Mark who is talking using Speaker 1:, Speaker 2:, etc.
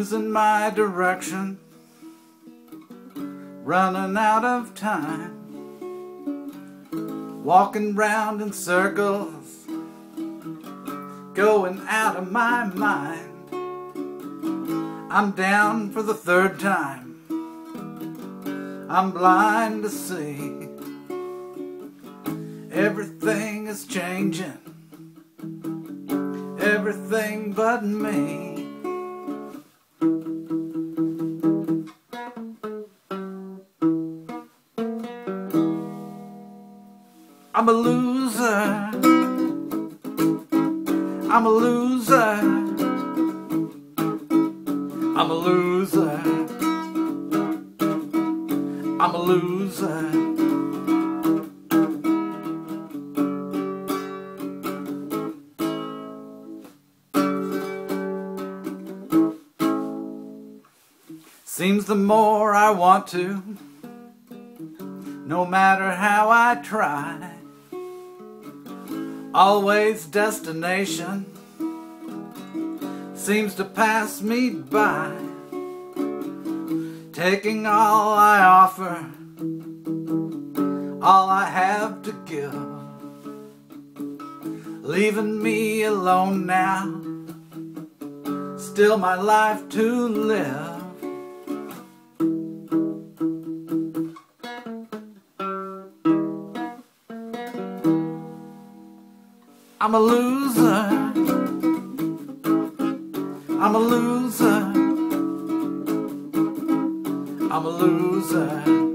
Speaker 1: losing my direction, running out of time, walking round in circles, going out of my mind. I'm down for the third time, I'm blind to see everything is changing, everything but me. I'm a loser, I'm a loser, I'm a loser, I'm a loser. Seems the more I want to, no matter how I try, always destination seems to pass me by, taking all I offer, all I have to give, leaving me alone now, still my life to live. I'm a loser, I'm a loser, I'm a loser.